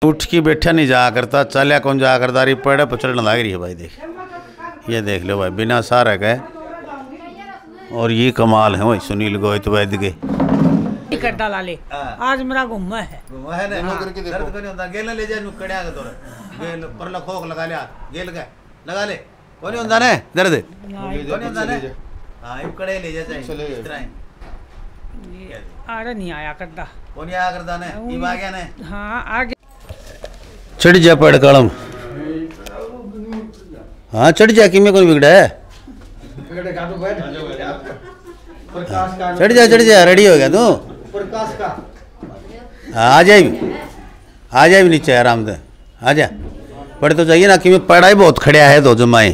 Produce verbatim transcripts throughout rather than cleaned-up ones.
उठ के बैठा नहीं जा करता, चलिया कौन जा करता, रही पेड़ पर चढ़ने लग रही है भाई। देख ये देख लो भाई, बिना सारा गए। और ये कमाल है भाई सुनील गोहित वैद्य के। करता लाले आज मेरा घुमा है घुमा है ना, दर्द को नहीं होता। गेल ले जा कड़िया के तोरे गेल पर लखोक लगा लिया, गेल के लगा ले, कोई नहीं होता ने दर्द, कोई नहीं होता ने। हां इब कड़े ले जा चाहिए इस तरह ही। अरे नहीं आया करता, कौन आया करता ने, इब आ गया ने। हां आ गया। चढ़ जा पेड़ कलम। हाँ चढ़ जा, कि मैं कौन बिगड़ा है। चढ़ जा चढ़ जा, रेडी हो गया तू। आ जाए आ जाए नीचे आराम से, आ जा। पढ़ तो चाहिए ना कि मैं पढ़ाई बहुत खड़िया है दो जमाए।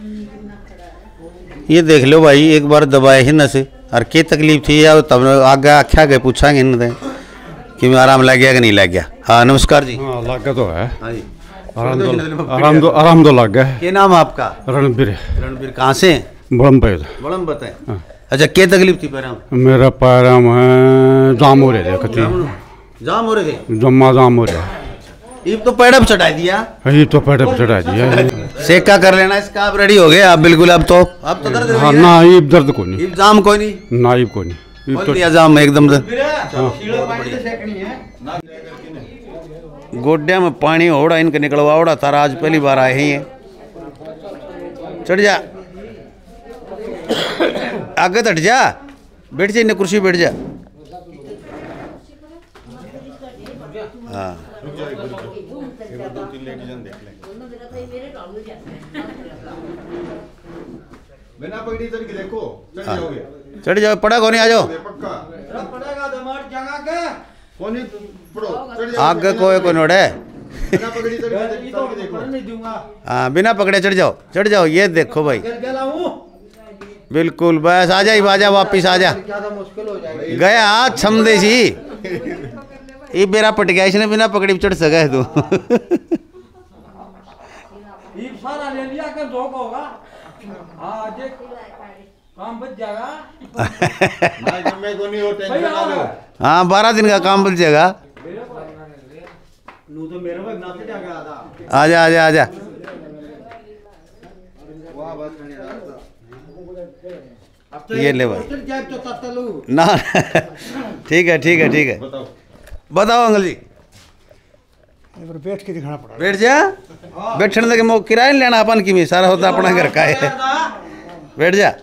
ये देख लो भाई, एक बार दबाए ही न से और क्या तकलीफ थी या तब आगे आख्या गए पूछांगे न कि मैं आराम लग गया कि नहीं लग गया। हाँ नमस्कार जी। हाँ लग गया तो है। हाँ जी आराम तो आराम तो आराम तो लग गया है। क्या नाम है आपका? रणबीर। रणबीर कहाँ से? बड़म पे। बड़म बताए। अच्छा क्या तकलीफ थी पैर में? मेरा पैर में जाम हो रहे थे, कति जाम हो रहे थे, जम्मा जाम हो रहा। ये तो पैर पे चढ़ा दिया। ये तो पैर पे चढ़ा दिया। सेका कर लेना इसका, आप रेडी हो गए आप बिल्कुल। अब तो अब तो दर्द हाँ ना, ये दर्द को नहीं, जाम कोई नहीं, ना ये को नहीं, खोल दिया जाम एकदम से। गोड्या में पानी ओढ़ा इनके निकलवा ओढ़ा तारा, आज पहली बार आए हैं ये। चढ़ जा आगे हट जा, बैठ जा इन्हें कुर्सी बैठ जा। हाँ बिना पगड़ी चढ़ के देखो, चढ़ जाओगे। चढ़ जाओ, पड़ा कौन आ जाओ। आगे कोई कोई नोड़े। हाँ बिना पकड़े चढ़ जाओ, चढ़ जाओ। ये देखो भाई बिल्कुल बस आ जा, आजा वापिस आ जा। गया छमदेशी ये बेरा पट गया, इसने बिना पकड़ी चढ़ सका है तू। हाँ बारह दिन का काम बच जाएगा। आजा आजा आजा। ये ले भाई ना। ठीक है ठीक है ठीक है, बताओ अंकल जी। बैठ के दिखाना पड़ा। बैठ जा, बैठने लगे मो किराया नहीं लेना अपन की में, सारा होता अपना घर का है। बैठ जा।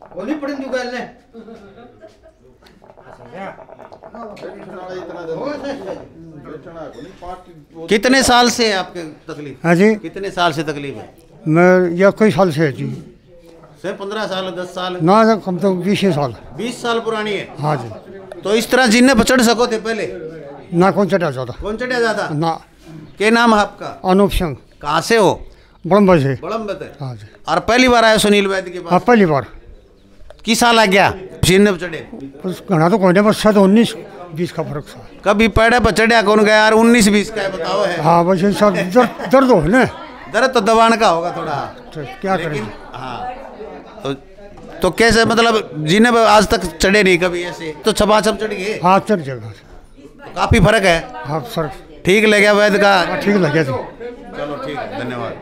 कितने साल से है आपके तकलीफ? हाँ जी, कितने साल से तकलीफ है? मैं या कई साल से है जी। सर पंद्रह साल दस साल ना कम तो बीस साल। बीस साल पुरानी है। हाँ जी। तो इस तरह जिन्हें चढ़ सको थे पहले? ना कौन चढ़ा जाता। कौन चढ़ा जाता? ना। क्या नाम है आपका? अनूप सिंह। कहाँ से हो? बड़म्बर से। बड़म्बर से। हाँ जी। और पहली बार आया सुनील वैद्य के पास? हाँ पहली बार। किस साल आ गया जिन्हें पे चढ़े? बस घना तो कोई नहीं, बस शायद उन्नीस बीस का फर्क था। कभी पेड़े पर चढ़िया कौन गया यार? उन्नीस बीस का है बताओ है। हाँ बस ये सब दर्द दर्द हो ना, दर्द तो दबाने का होगा थोड़ा। तो क्या करें। हाँ तो तो कैसे मतलब जिन्हें आज तक चढ़े नहीं कभी ऐसे, तो छपा छप चढ़ गए? हाँ चढ़ जाएगा। काफी फर्क है। हाँ सर ठीक लग गया वैद्य का? हाँ, ठीक लग गया जी। चलो ठीक है, धन्यवाद।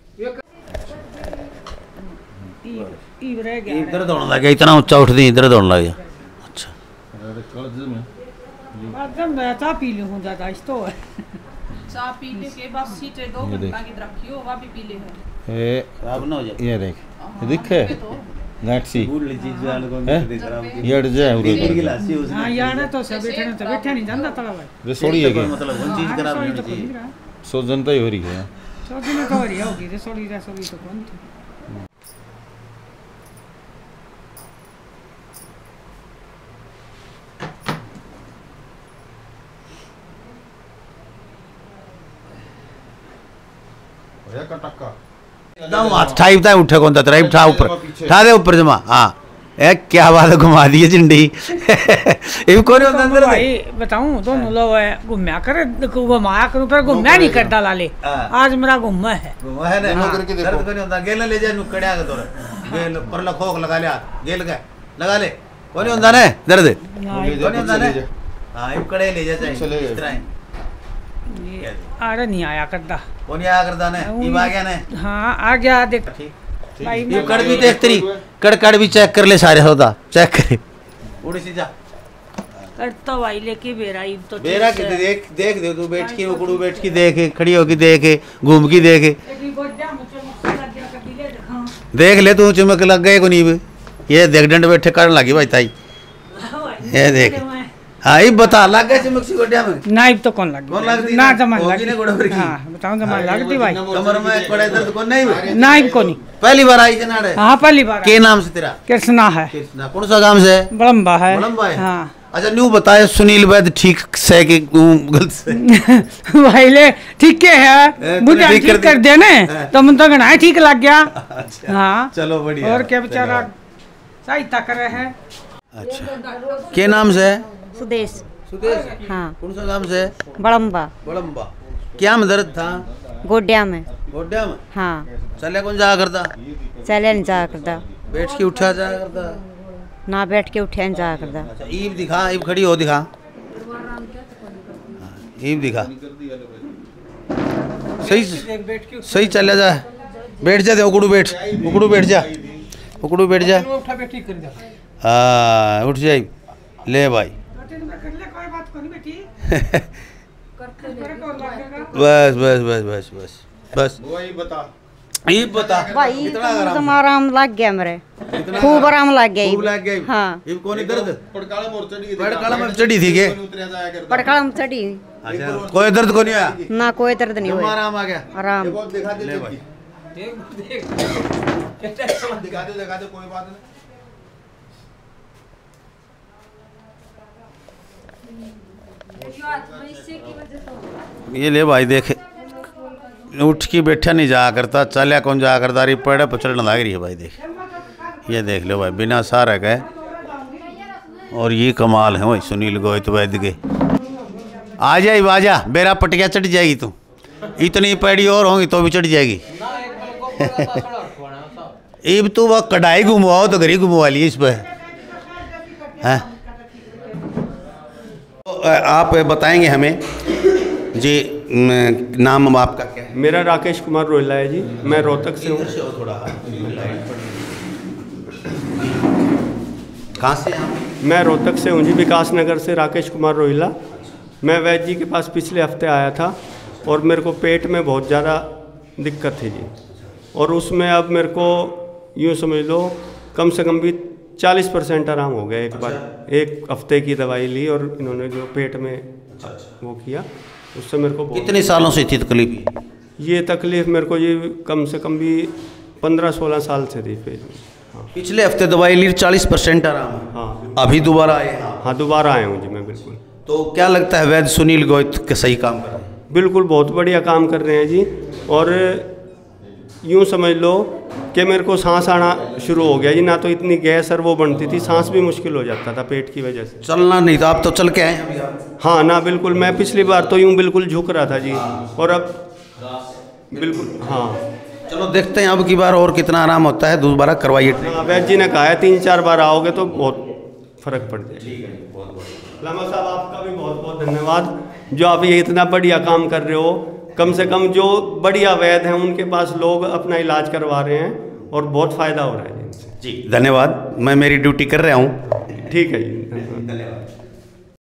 इधर दौड़ने लग गया, इतना ऊंचा उठ दी इधर दौड़ने लग गया। अच्छा चाह पी लूँ ज्यादा इस तो चाह पीने के बाद सीटें दो घंटा की रखी हो, वहाँ भी पी ले है। ए खराब ना हो जाए। ये देख, ये दिखे नेट सी ये अड़ जाए उधर। हाँ यार तो सब बैठे तो बैठे नहीं जानता तला भाई। रसोड़ी है क्या? मतलब वो चीज खराब नहीं होनी चाहिए। सो जनता ही हो रही है। सो दिन तो हो रही होगी रसोड़ी रसोड़ी तो कौन थी। एकदम ठाई था उठे कौन था तेरा ठा ऊपर ठा दे ऊपर जमा। हाँ ए क्या बात है, घुमा दिए चिंडी। ये कौन होता अंदर भाई बताऊं दोनों लोग घूमया करे घुमाया करूं पर घूमया नहीं करता लाले। आज मेरा घुमा है। घुमा है ना, दर्द नहीं होता। गेल ले जा कड़िया के तोरे गेल पर लखोक लगा लिया, गेल के लगा ले, कौन होता ने दर्द कौन होता ने। हाँ कड़े ले जा चाहिए इस तरह। अरे नहीं आया करता कौन आया करता ने ई आ गया ने हाँ आ गया देख भाई ये कड़ भी देख तेरी कड़ कड़ भी चेक कर ले सारे होता चेक करे उड़ी सी जा करता भाई लेके बेरा ई तो बेरा के देख देख दे तू बैठ की उकड़ू बैठ की देखे खड़ी होके देखे घूम की देखे देख ले तू चमक लग गए को नहीं ये देख डंड बैठे करने लगी भाई ताई ये देख हाँ ये बता लग गए चमक सी गोड्या में नाइब तो कौन लग कौन लगती ना जमान होगी ने गोड़ा पर की हाँ बताऊं जमान लगती भाई कमर में कोड़े दर्द कौन नहीं नाइब को नहीं पहली बार आई जनाड़े हाँ पहली बार के नाम से तेरा कृष्णा है कृष्णा कौन सा गांव से बड़म्बा है बड़म्बा है हाँ अच्छा न्यू बताए सुनील वैद ठीक से कि गलत से भाई ले ठीक के है बुढ़िया ठीक कर ठीक कर देने तो मन तो गना ठीक लग गया हाँ चलो बढ़िया और क्या बेचारा सहायता करे है अच्छा के नाम से सुदेश सुदेश हाँ कौन सा गांव से बड़म्बा बड़म्बा क्या में दर्द था गोड्या में गोड्या में हाँ चले कौन जा करता चले न जा करता बैठ के उठा जा करता ना बैठ के उठे न जा करता अच्छा ईब दिखा ईब खड़ी हो दिखा ईब दिखा सही सही चले जा बैठ जा दे उकड़ू बैठ उकड़ू बैठ जा उकड़ू बैठ जा हाँ उठ जाए ले भाई बस बस बस बस बस बस वही बता ये बता भाई कितना तो आराम लग गया मेरे खूब आराम लग गया खूब लग गई हाँ ये कौन दर्द पड़काला मोर चढ़ी थी पड़काला में चढ़ी थी के उतरिया जाया करता पड़काला में चढ़ी अच्छा कोई दर्द को नहीं आया ना कोई दर्द नहीं हुआ आराम आ गया आराम बहुत दिखा दे ले भाई दिखा दे दिखा दे कोई बात नहीं ये ले भाई देखे उठ के बैठा नहीं जा करता चलिया कौन जा करता रही पेड़ पर चढ़ने लग रही है भाई देख ये देख लो भाई बिना सहारा गए और ये कमाल है भाई सुनील गोयत वैद्य के आ जाए बाजा बेरा पटिया चढ़ जाएगी तू इतनी पैड़ी और होंगी तो भी चढ़ जाएगी अब तो वह कढ़ाई घुमवाओ तो घरी घुमवा लिए इस पर हैं आप बताएंगे हमें जी नाम आपका क्या है? मेरा राकेश कुमार रोहिला है जी, मैं रोहतक से हूँ। कहाँ से हैं? मैं रोहतक से हूँ जी, विकास नगर से राकेश कुमार रोहिला। मैं वैद्य जी के पास पिछले हफ्ते आया था और मेरे को पेट में बहुत ज़्यादा दिक्कत थी जी, और उसमें अब मेरे को यूँ समझ लो कम से कम भी चालीस परसेंट आराम हो गया। एक बार एक हफ्ते की दवाई ली और इन्होंने जो पेट में वो किया उससे मेरे को कितने सालों से थी तकलीफ? ये तकलीफ़ मेरे को ये कम से कम भी पंद्रह सोलह साल से थी पेट में। हाँ। पिछले हफ्ते दवाई ली चालीस परसेंट आराम। हाँ अभी दोबारा आए? हाँ दोबारा आए हूँ जी मैं बिल्कुल। तो क्या लगता है वैद्य सुनील गोयत के सही काम कर रहे हैं? बिल्कुल बहुत बढ़िया काम कर रहे हैं जी, और यूँ समझ लो कि मेरे को सांस आना शुरू हो गया जी, ना तो इतनी गैस और वो बनती थी, सांस भी मुश्किल हो जाता था पेट की वजह से। चलना नहीं था, आप तो चल के आए अभी आप? हाँ ना बिल्कुल, मैं पिछली बार तो यूँ बिल्कुल झुक रहा था जी, और अब बिल्कुल। हाँ चलो देखते हैं अब की बार और कितना आराम होता है, दोबारा करवाइए। हाँ वैद्य जी ने कहा है तीन चार बार आओगे तो बहुत फर्क पड़ जाएगा। लामा साहब आपका भी बहुत बहुत धन्यवाद, जो आप ये इतना बढ़िया काम कर रहे हो। कम से कम जो बढ़िया वैद्य हैं उनके पास लोग अपना इलाज करवा रहे हैं और बहुत फ़ायदा हो रहा है जी। जी धन्यवाद, मैं मेरी ड्यूटी कर रहा हूँ। ठीक है जी, धन्यवाद।